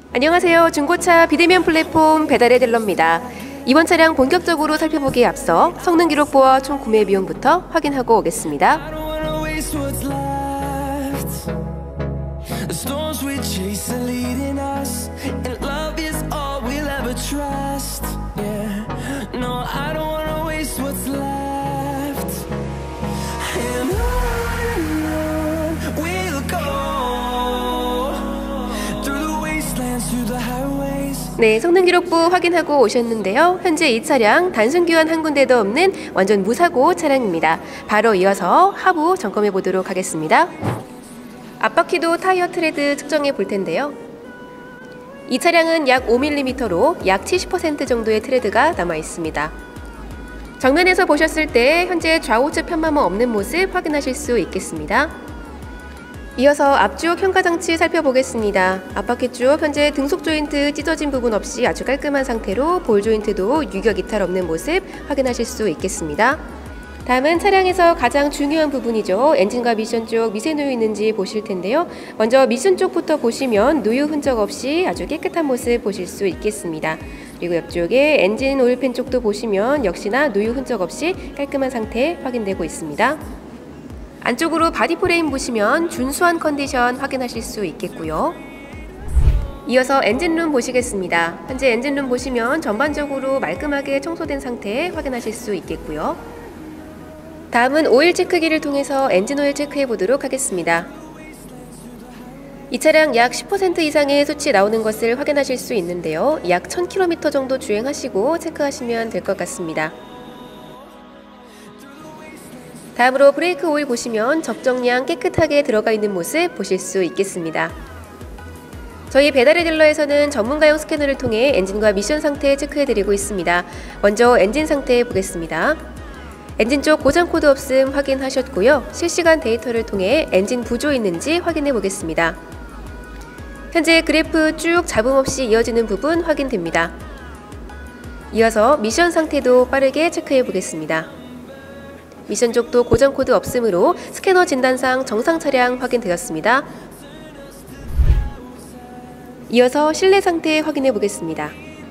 안녕하세요. 중고차 비대면 플랫폼 배달의 딜러입니다. 이번 차량 본격적으로 살펴보기에 앞서 성능 기록부와 총 구매 비용부터 확인하고 오겠습니다. 네, 성능 기록부 확인하고 오셨는데요. 현재 이 차량 단순 교환 한 군데도 없는 완전 무사고 차량입니다. 바로 이어서 하부 점검해 보도록 하겠습니다. 앞바퀴도 타이어 트레드 측정해 볼 텐데요. 이 차량은 약 5mm로 약 70% 정도의 트레드가 남아 있습니다. 정면에서 보셨을 때 현재 좌우측 편마모 없는 모습 확인하실 수 있겠습니다. 이어서 앞쪽 현가장치 살펴보겠습니다. 앞바퀴 쪽 현재 등속 조인트 찢어진 부분 없이 아주 깔끔한 상태로 볼 조인트도 유격 이탈 없는 모습 확인하실 수 있겠습니다. 다음은 차량에서 가장 중요한 부분이죠. 엔진과 미션 쪽 미세 누유 있는지 보실 텐데요. 먼저 미션 쪽부터 보시면 누유 흔적 없이 아주 깨끗한 모습 보실 수 있겠습니다. 그리고 옆쪽에 엔진 오일팬 쪽도 보시면 역시나 누유 흔적 없이 깔끔한 상태 확인되고 있습니다. 안쪽으로 바디 프레임 보시면 준수한 컨디션 확인하실 수 있겠고요. 이어서 엔진룸 보시겠습니다. 현재 엔진룸 보시면 전반적으로 말끔하게 청소된 상태 확인하실 수 있겠고요. 다음은 오일 체크기를 통해서 엔진 오일 체크해 보도록 하겠습니다. 이 차량 약 10% 이상의 수치 나오는 것을 확인하실 수 있는데요. 약 1000km 정도 주행하시고 체크하시면 될 것 같습니다. 다음으로 브레이크 오일 보시면 적정량 깨끗하게 들어가 있는 모습 보실 수 있겠습니다. 저희 배달의 딜러에서는 전문가용 스캐너를 통해 엔진과 미션 상태 체크해드리고 있습니다. 먼저 엔진 상태 보겠습니다. 엔진 쪽 고장 코드 없음 확인하셨고요. 실시간 데이터를 통해 엔진 부조 있는지 확인해 보겠습니다. 현재 그래프 쭉 잡음 없이 이어지는 부분 확인됩니다. 이어서 미션 상태도 빠르게 체크해 보겠습니다. 미션 쪽도 고장 코드 없으므로 스캐너 진단상 정상 차량 확인되었습니다. 이어서 실내 상태 확인해 보겠습니다.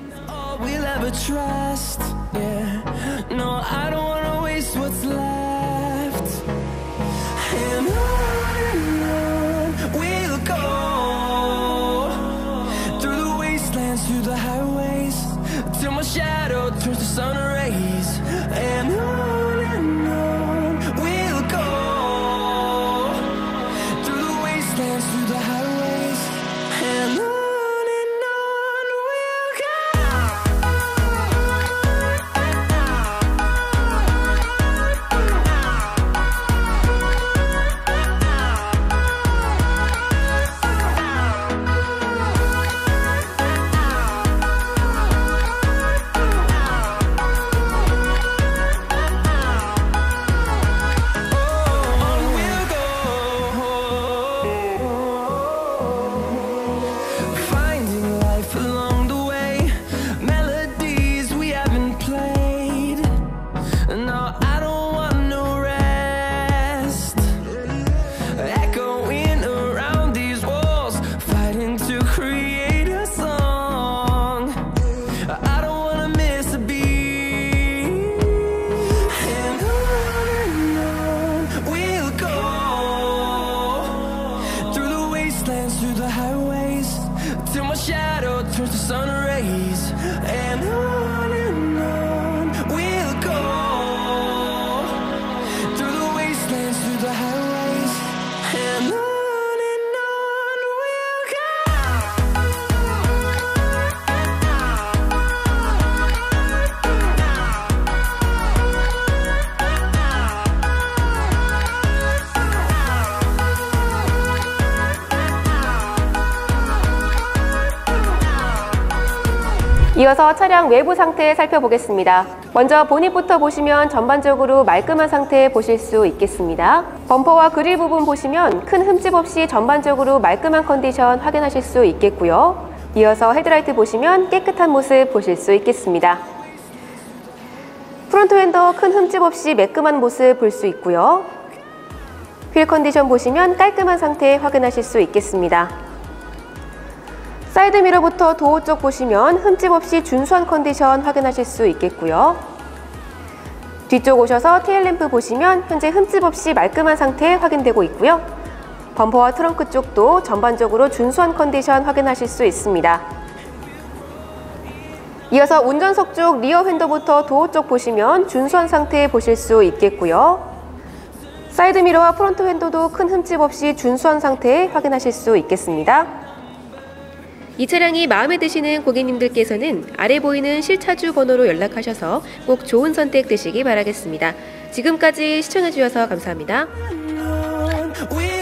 이어서 차량 외부 상태 살펴보겠습니다. 먼저 보닛부터 보시면 전반적으로 말끔한 상태 보실 수 있겠습니다. 범퍼와 그릴 부분 보시면 큰 흠집 없이 전반적으로 말끔한 컨디션 확인하실 수 있겠고요. 이어서 헤드라이트 보시면 깨끗한 모습 보실 수 있겠습니다. 프론트 휀더 큰 흠집 없이 매끈한 모습 볼 수 있고요. 휠 컨디션 보시면 깔끔한 상태 확인하실 수 있겠습니다. 사이드미러부터 도어 쪽 보시면 흠집 없이 준수한 컨디션 확인하실 수 있겠고요. 뒤쪽 오셔서 테일램프 보시면 현재 흠집 없이 말끔한 상태 확인되고 있고요. 범퍼와 트렁크 쪽도 전반적으로 준수한 컨디션 확인하실 수 있습니다. 이어서 운전석 쪽 리어 휀더부터 도어 쪽 보시면 준수한 상태 보실 수 있겠고요. 사이드미러와 프론트 휀더도 큰 흠집 없이 준수한 상태 확인하실 수 있겠습니다. 이 차량이 마음에 드시는 고객님들께서는 아래 보이는 실차주 번호로 연락하셔서 꼭 좋은 선택 되시기 바라겠습니다. 지금까지 시청해주셔서 감사합니다.